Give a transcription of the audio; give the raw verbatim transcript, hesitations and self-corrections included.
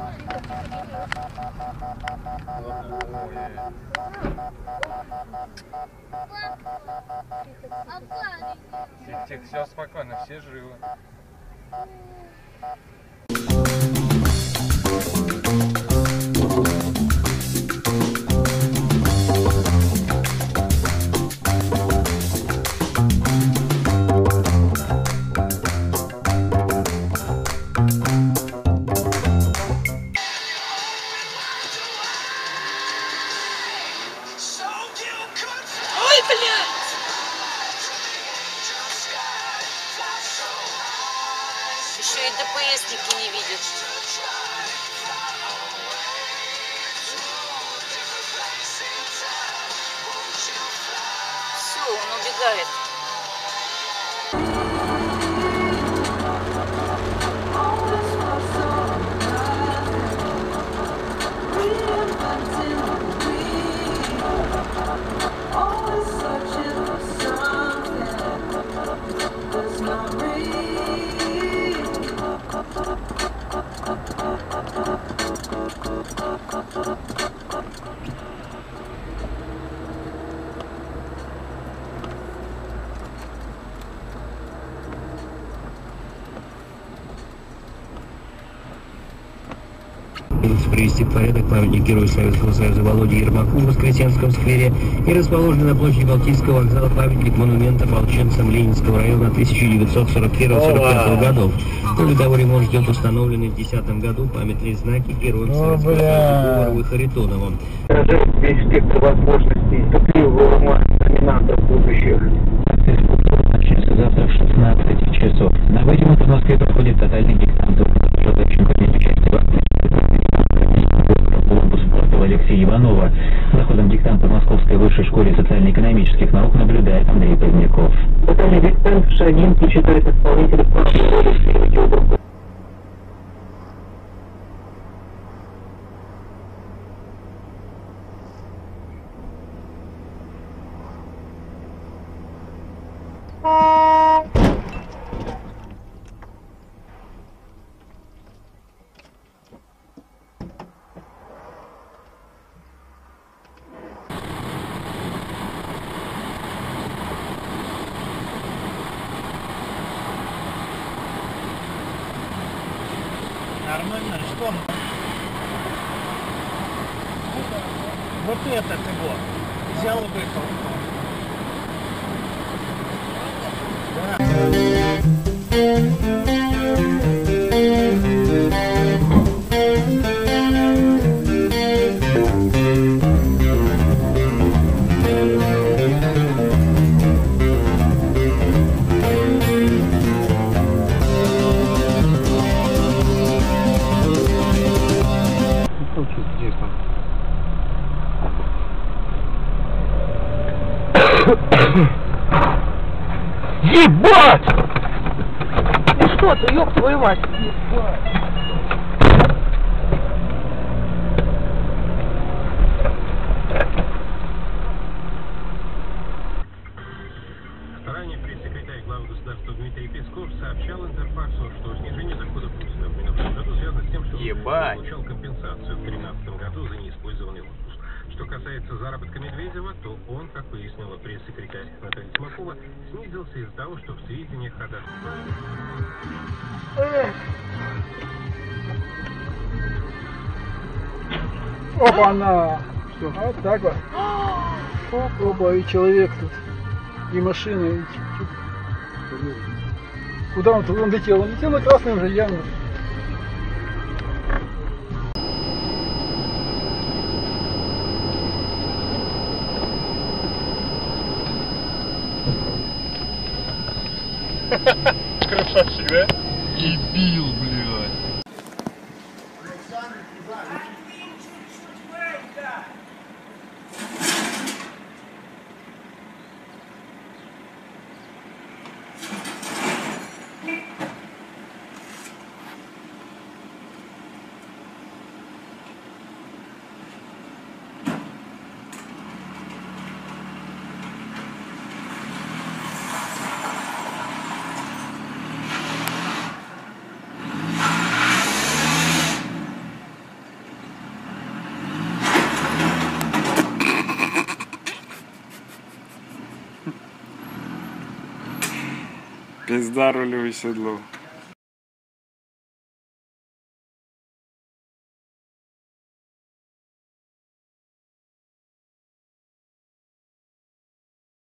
Тихо, все спокойно, все живы. Ой, блядь! Еще и ДПСники не видят. Все, он убегает. Привести в порядок памятник Герою Советского Союза Володе Ермаку в Воскресенском сквере и расположенный на площади Балтийского вокзала памятник монумента ополченцам Ленинского района тысяча девятьсот сорок первого — сорок пятого годов. Кроме того, ремонт ждет установленный в две тысячи десятом году памятные знаки героям Советского Союза Говорову и Харитонову. Весь спектр возможностей топливого номинантов будущих. Начнется завтра в шестнадцать часов. На выдумах в Москве проходит тотальный диктант. Желающим принять участие в акции по спорта Алексея Иванова. За ходом диктанта в Московской высшей школе социально-экономических наук наблюдает Андрей Поздняков. Тотальный диктант Шагинки читает исполнитель права. Нормально, что? Вот этот его взял и выехал. Ебать! Ну что ты, ёб твою мать? Ранее пресс-секретарь главы государства Дмитрий Песков сообщал Интерфаксу, что снижение доходов Путина в минувшем году связано с тем, что он получал компенсацию в две тысячи тринадцатом году за неиспользованный отпуск. Что касается заработка Медведева, то он, как пояснила пресс-секретарь Наталья Тимакова, снизился из-за того, что в сведениях о доходах... Опа-на! Что? Вот так вот. Опа, и человек тут. И машина. И... Куда он тут? Он летел? Он летел на красный уже явно. Красавчик, да? Дебил, блядь. Пизда рулю и седлу.